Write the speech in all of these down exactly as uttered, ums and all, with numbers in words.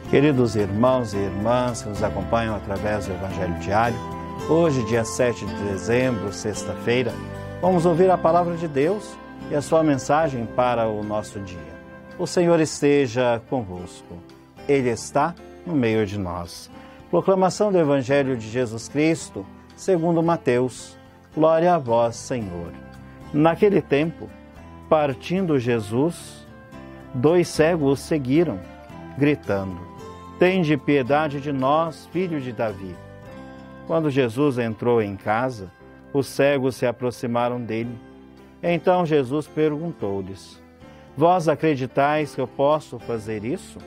Queridos irmãos e irmãs que nos acompanham através do Evangelho Diário, hoje, dia sete de dezembro, sexta-feira, vamos ouvir a Palavra de Deus e a sua mensagem para o nosso dia. O Senhor esteja convosco. Ele está no meio de nós. Proclamação do Evangelho de Jesus Cristo, segundo Mateus. Glória a vós, Senhor. Naquele tempo, partindo Jesus, dois cegos o seguiram, gritando: Tende piedade de nós, filho de Davi. Quando Jesus entrou em casa, os cegos se aproximaram dele. Então Jesus perguntou-lhes: Vós acreditais que eu posso fazer isso?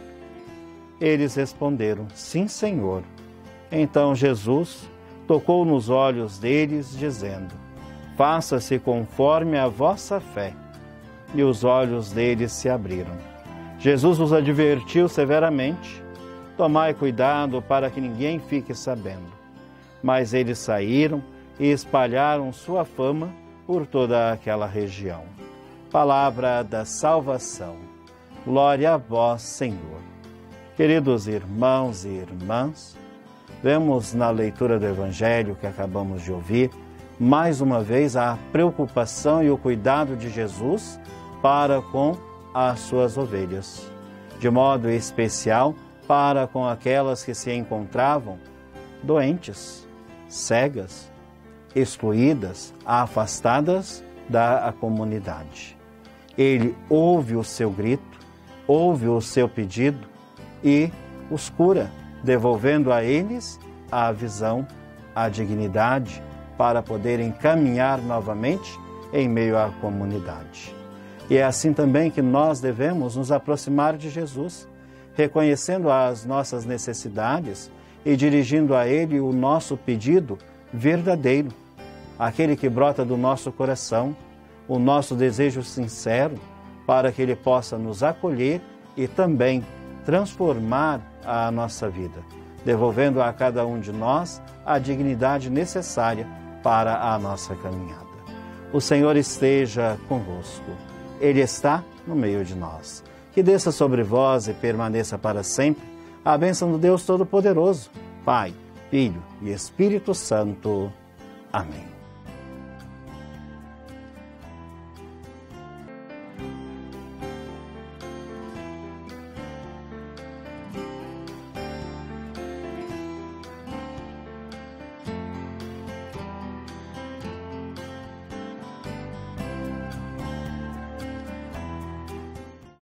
Eles responderam: Sim, Senhor. Então Jesus tocou nos olhos deles, dizendo: Faça-se conforme a vossa fé. E os olhos deles se abriram. Jesus os advertiu severamente: Tomai cuidado para que ninguém fique sabendo. Mas eles saíram e espalharam sua fama por toda aquela região. Palavra da salvação. Glória a vós, Senhor. Queridos irmãos e irmãs, vemos na leitura do Evangelho que acabamos de ouvir, mais uma vez a preocupação e o cuidado de Jesus para com as suas ovelhas, de modo especial para com aquelas que se encontravam doentes, cegas, excluídas, afastadas da comunidade. Ele ouve o seu grito, ouve o seu pedido e os cura, devolvendo a eles a visão, a dignidade, para poderem caminhar novamente em meio à comunidade. E é assim também que nós devemos nos aproximar de Jesus, reconhecendo as nossas necessidades e dirigindo a Ele o nosso pedido verdadeiro, aquele que brota do nosso coração, o nosso desejo sincero, para que Ele possa nos acolher e também transformar a nossa vida, devolvendo a cada um de nós a dignidade necessária para a nossa caminhada. O Senhor esteja convosco. Ele está no meio de nós. Que desça sobre vós e permaneça para sempre a bênção do Deus Todo-Poderoso, Pai, Filho e Espírito Santo. Amém.